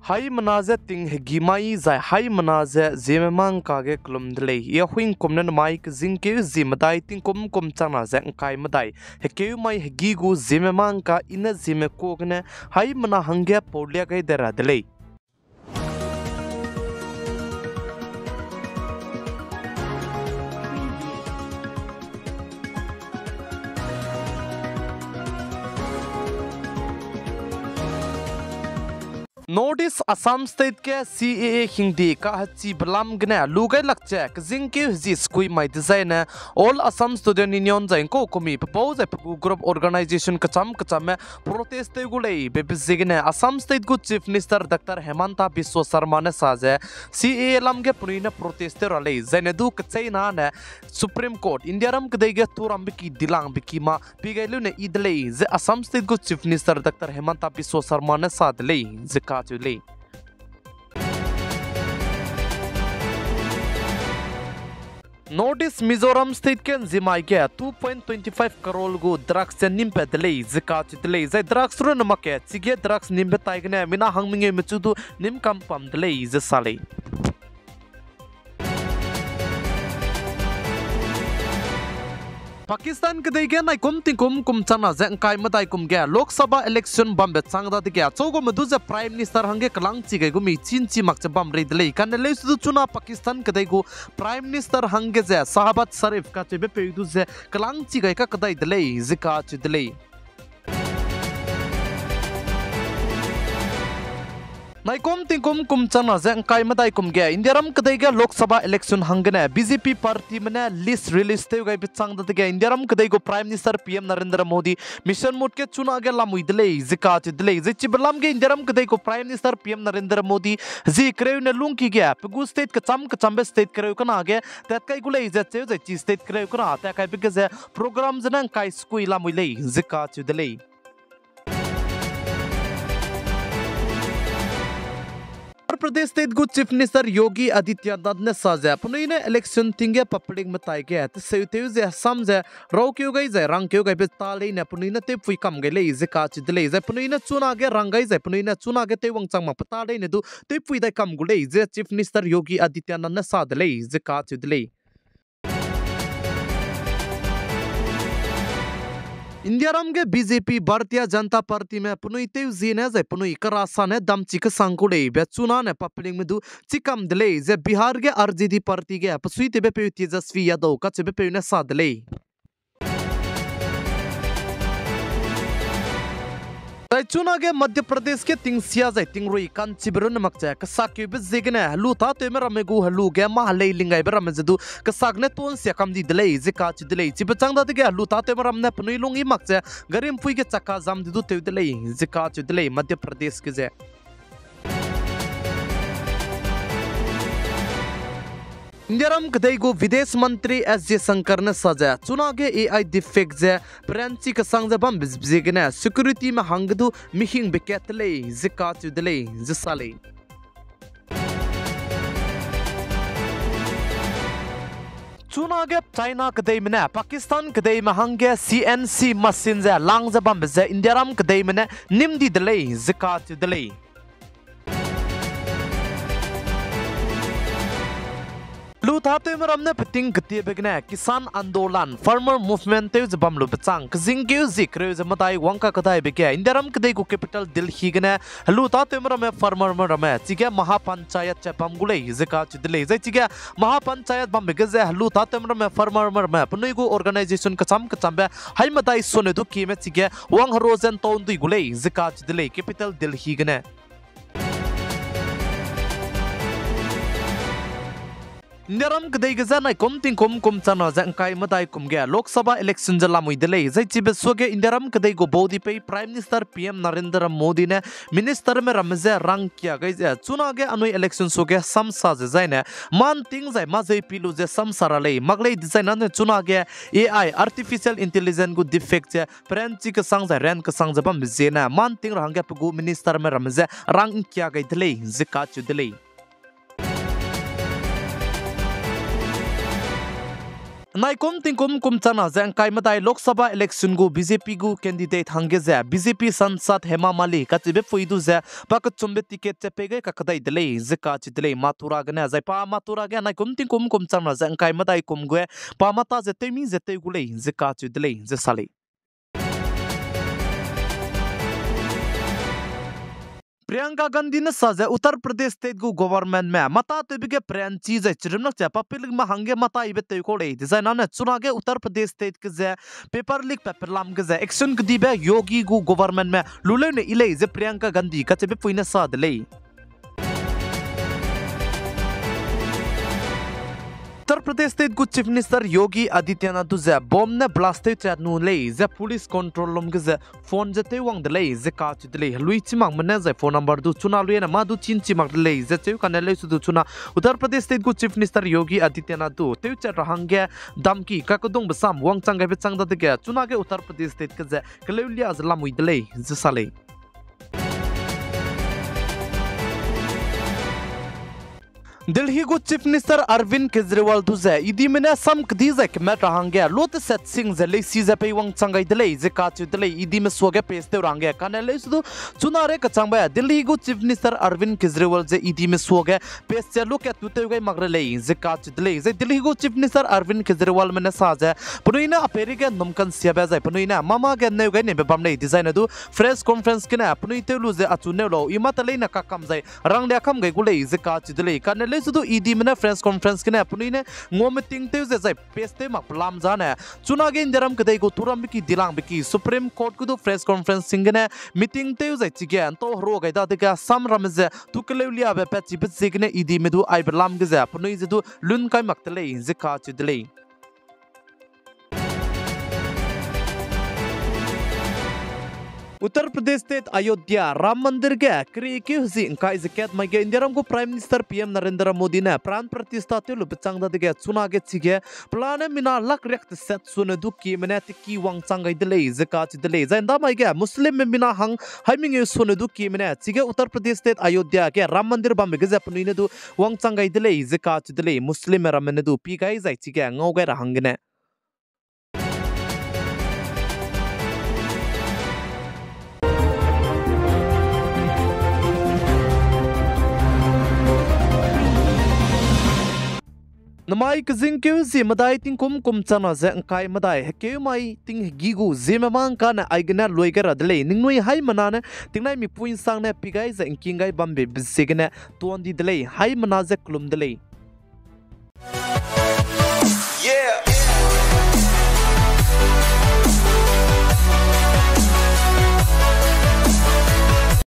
Hai manaze ting hegimai zai hai manaze zememang kage klumdlei ia huing komnen mai zingke zimadai ting kom chana zeng kai madai hekeu mai hegigu zememang ka ina zeme kogne hai mana hangya podlia kai dera delei Notice Assam State ke CAA hindi ka hachi balam gna lugai lakche kjingke hji skui mai design all Assam Student Union jain ko komi propose group organization kacham me protest gulei bebzigne Assam State gu Chief Minister Dr. Hemanta Biswa Sharma ne saje CAA lam ge purina protest ralei jaine du kchaina ne Supreme Court India ram kdei ge turam biki dilang biki ma bigailu ne idlei je Assam State gu Chief Minister Dr. Hemanta Biswa Sharma ne sadlei zika Notice Mizoram State के जिमाई के 2.25 करोड़ गो drugs से निम्पे दले जिकाच दले जै drugs रो नमके चिगे drugs निम्पे ताइगने मिना हंगमिंगे मिचुदु निम कम पम दले जसाले Pakistan ke dege nai kum chana zeng kai matai kum ge Lok Sabha election bambe changda de ge chogo madu je prime minister hange kalang chi ge gumi chin chi mak bam re dele kan le su chuna Pakistan ke degu prime minister hange je Sahabat Sharif ka chebe pe du je kalang chi ge ka kadai dele zika chi dele Nai kum chana zeng kai matai kum ge Indiaram kadai ge Lok Sabha election hangane BJP party mane list release te gai bitsang da ge Indiaram kadai go prime minister PM Narendra Modi mission mode ke chuna ge lamui dele zika chi dele ze chibalam ge Indiaram kadai go prime minister PM Narendra Modi ji kreu ne lung ki ge pegu state kacham be state kreu kana ge tat kai gulei ze che ze chi state kreu kana ta kai be ge program jana kai skui lamui le zika chi dele Pradesh State gu Chief Minister Yogi Adityanath ne saja punoine election tinge public matai ge at seuteu je Assam je ro kyu gai je rang kyu gai be tale ne punoine te pui kam ge le je ka chi dele je punoine chuna ge rang gai je punoine chuna ge te wang chang ma patale ne du te pui dai kam gu le je Chief Minister Yogi Adityanath ne sa dele je ka chi dele India ram के BJP Bharatiya Janata party में पुनुई तेव जीने जे पुनुई करासा ने दम चिक संकुड़े बेचुना ने public में दु चिकम दले जे बिहार के आरजेडी पार्टी के पसुई तेबे पे तेजस्वी यादव का चबे पे ने सादले चुना के मध्य प्रदेश के तिंगसिया जै तिंगरुई कांचीबरन मकचा कसाके बेजेगने हलु था ते मेरा मेगु हलु गे महले लिंगाई बेरा मजदु कसागने तोन से कम दी दले जे काच दले चिबचंग दा के हलु था ते मेरा ने पनुई लुंगी मकचा गरिम पुई के चक्का जाम दिदु ते दले जे काच दले मध्य प्रदेश के जे Indiaram kadai go Videsh Mantri S.J. Shankar ne saja chuna ge e8e defect je branchi ka sang bam bizbzigna security ma hangdu mihing beketle zika chudle zisale chuna ge China kadai mena Pakistan kadai ma hangge CNC machine je lang je bam je Indiaram kadai mena nimdi dele zika chudle Luthate meramne peting gti begna kisan andolan farmer movement te jabam lu bechang kjing ke zikre jamatai wangka kadai beke Indiaram kadai ko capital Delhi gna luthate merame farmer merame chige mahapanchayat chapam gulei zika chidle zai chige mahapanchayat bam bege je luthate merame farmer merame punui go organization kacham be haimatai sone du ki me chige wang rozen ton dui gulei zika chidle capital Delhi gna Indiaram kadai gaza nai kom chana jang kai matai kum ge Lok Sabha election jala mui dele jai chibe soge Indiaram kadai go bodi pe Prime Minister PM Narendra Modi ne minister me ramze rang kya gai je chuna ge anoi election soge samsa je jai ne man ting jai ma jai pilu je samsara le maglei design ne chuna ge AI artificial intelligence go defect je pranchi ka sang jai ran ka sang jabam je na man ting rang ge pu minister me ramze rang kya gai dele zika chu dele Naikom tingkum kumchana zeng kai matai Lok Sabha election gu BJP gu candidate hange ze BJP sansad Hema Mali katibe fuidu ze pakat chumbe ticket chepege kakadai delay zika chidlay matura gane zai pa matura ge naikom tingkum kumchana zeng kai matai kumgue pa mata ze temi ze tegulay zika chidlay ze sali Priyanka Gandhi ne saze Uttar Pradesh state gu government में मता तेबिगे PRAN चीज है चिरमनक चे पपिलिक में हंगे मता इबे ते को ले डिजाइन ने चुनागे उत्तर प्रदेश स्टेट के जे पेपर लीक पेपर लाम के जे एक्शन के दिबे योगी गु गवर्नमेंट में लुले ने इले जे प्रियंका गांधी का चेबे पुइने साद ले उत्तर प्रदेश स्टेट गु चीफ मिनिस्टर योगी आदित्यनाथ जे बॉम्ब ने ब्लास्टे चनु ले जे पुलिस कंट्रोल लम के जे फोन जते वंग दले जे का चिदले लुई चिमांग मने जे फोन नंबर दु चुना लुए ना मा दु चिन चिमांग दले जे चेउ कने ले सुदु चुना उत्तर प्रदेश स्टेट गु चीफ मिनिस्टर योगी आदित्यनाथ दु तेउ च रहंगे दमकी का कदोंग बसाम वंग चंग बे चंग दगे चुना के उत्तर प्रदेश स्टेट के जे कलेलिया ज लामुई दले जे साले दिल्ली को चीफ मिनिस्टर अरविंद केजरीवाल तुझे इदी में सम कदी जे के मैं रहंगे लोट सेट सिंह जे ले सी जे पे वंग चंगाई दले जे का च दले इदी में सोगे पेस्ते रंगे काने ले सुदु चुनारे का चंगबा दिल्ली को चीफ मिनिस्टर अरविंद केजरीवाल जे इदी में सोगे पेस्ते लोग के तुते गई मगरे ले जे का च दले जे दिल्ली को चीफ मिनिस्टर अरविंद केजरीवाल में साजे पुनइना अपेरी के नमकन सियाबे जे पुनइना मामा के ने गई ने बम ने डिजाइन दु फ्रेश कॉन्फ्रेंस के ना पुनइ तेलु जे अचुने लो इमा तले ना का कम जे रंग लेखम गई गुले जे का च दले काने ले सुदु इदी में फ्रेंच कॉन्फ्रेंस के ने अपनी ने ngom ting te जे जे paste mak plam jane chuna ge इंदरम के को तुरम की दिलांग की सुप्रीम कोर्ट को फ्रेंच कॉन्फ्रेंस सिंग ने मीटिंग ते जे चिगे तो रो गई दा के सम रम जे तुकलेलिया बे पे चिप सिग ने इदी में दु आई बलाम के जे अपनी जे दु लुन kai maktले जे का चिदले उत्तर प्रदेश स्टेट अयोध्या राम मंदिर के क्री की हुसी इनका इजकेत मगे इंदिरम को prime minister PM Narendra Modi ने प्राण प्रतिष्ठा ते लुपचांग दगे चुना के छिगे प्लान मिना लक रेक्ट सेट सुने दुकी मने तिकी वांग चांगै दले जका चिदले जंदा मगे मुस्लिम में मिना हंग हाइमिंग सुने दुकी मने छिगे उत्तर प्रदेश स्टेट अयोध्या के राम मंदिर बम गजे पनुने दु वांग चांगै दले जका चिदले मुस्लिम में रमने दु पी गाई जाय छिगे ngौगे रहंगने नमाई कजिंग के जी मदाई तिंग कुम चना जे अंकाई मदाई के माई तिंग गिगु जेमे मांग का ना आइगना लोइगर दले निंगनुई हाई मना ने तिंगनाई मी पुइन सांग ने पिगाई जे इंकिंगाई बम्बे बिसिगने तोंदी दले हाई मना जे क्लुम दले